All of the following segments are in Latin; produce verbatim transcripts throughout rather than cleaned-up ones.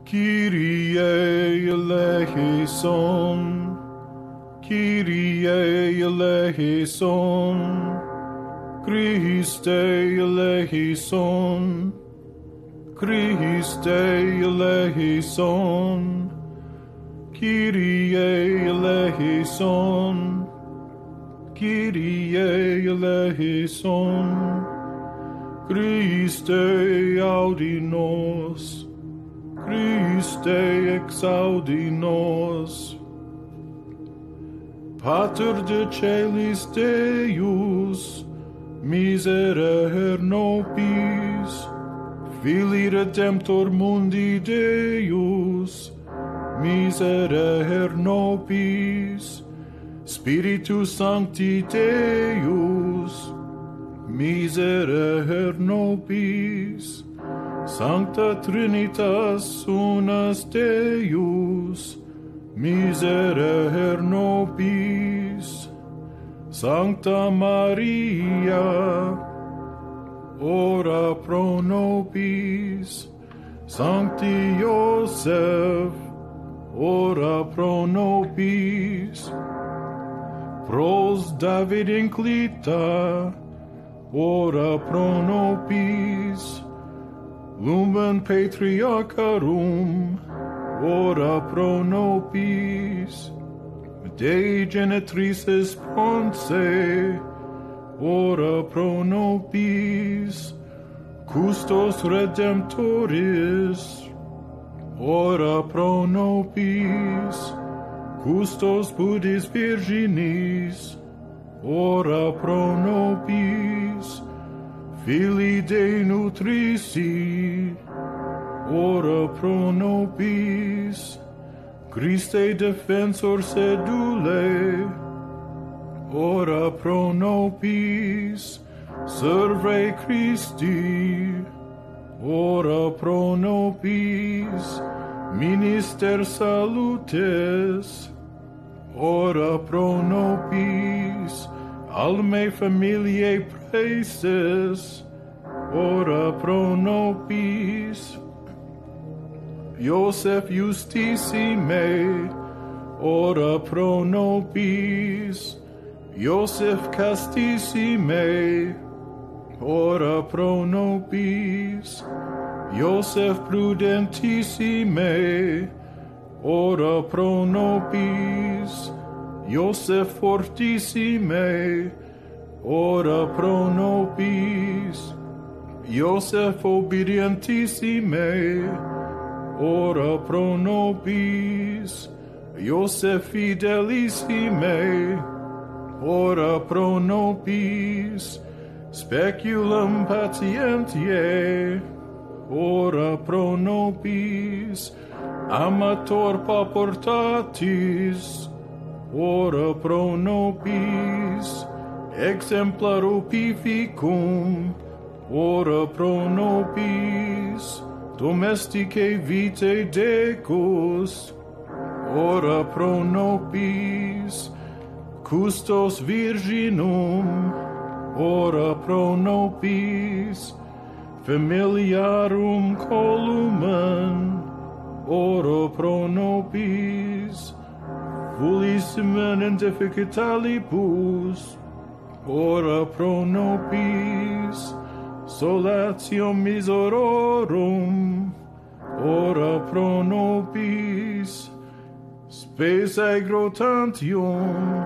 Kyrie eleison, Kyrie eleison, Christe eleison, Christe eleison, Kyrie eleison, Kyrie eleison, Christe audi nos, Christe exaudi nos. Pater de celis Deus, miserere nobis, Filii Redemptor mundi Deus, miserere nobis, Spiritus Sancti Deus, miserere nobis, Sancta Trinitas unas Deus, miserere nobis, Sancta Maria, ora pro nobis, Sancti Iosef, ora pro nobis, pros David inclita, ora pro nobis, Lumen Patriarcharum, ora pro nobis, Dei Genetrices Ponce, ora pro nobis, Custos Redemptoris, ora pro nobis, Custos Pudis Virginis, ora pro nobis, Filii Dei nutrici, ora pro nobis, Christe defensor sedule, ora pro nobis, serve Christi, ora pro nobis, minister salutes, ora pro nobis, alme familiae praeses, ora pro nobis, Iosef justissime, ora pro nobis, Iosef castissime, ora pro nobis, Iosef prudentissime, ora pro nobis, Iosef fortissime, ora pro nobis, Iosef obedientissime, ora pro nobis, Iosef fidelissime, ora pro nobis, speculum patientie, ora pro nobis, amator paupertatis, ora pro nobis, exemplar opificum, ora pro nobis, domesticae vitae decus, ora pro nobis, custos virginum, ora pro nobis, familiarum columen, ora pro nobis, fullissimen indeficitalibus, ora pro nobis, solatium misororum, ora pro nobis, spes grotantium,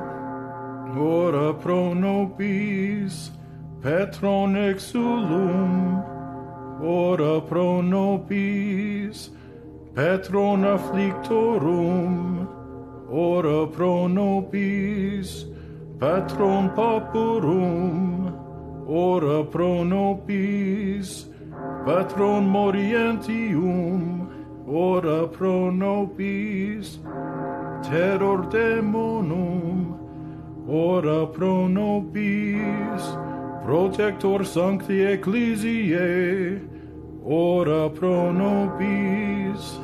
ora pro nobis, Petron exulum, ora pro nobis, Petron afflictorum, ora pro nobis, Patron pauperum, ora pro nobis, Patron morientium, ora pro nobis, terror demonum, ora pro nobis, protector sancti ecclesiae, ora pro nobis,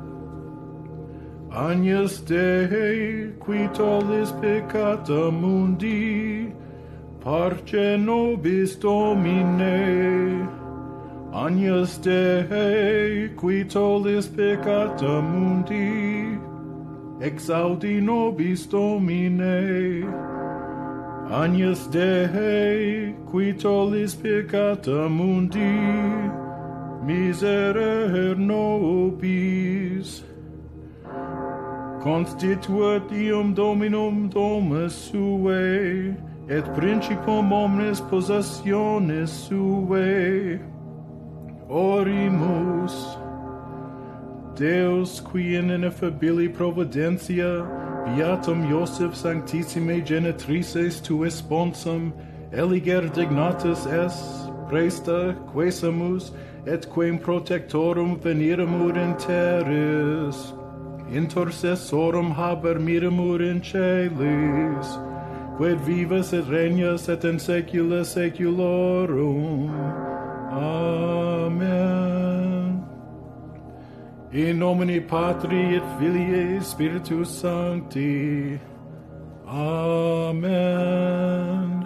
Agnus Dei, qui tollis peccata mundi, parce nobis Domine, Agnus Dei, qui tollis peccata mundi, exaudi nobis Domine. Agnus Dei, qui tollis peccata mundi, miserere nobis. Constituat ium Dominum domus suae, et principum omnes possessiones suae. Orimus. Deus, qui in ineffabili providentia beatum Iosef sanctissime genitrices tuae sponsum eliger dignatus es, presta quesamus, et quem protectorum veneremur in terris, intercessorum haber miramur in celis, quid vivas et regnas et in saecula saeculorum. Amen. In nomine Patri et Filii et Spiritus Sancti. Amen.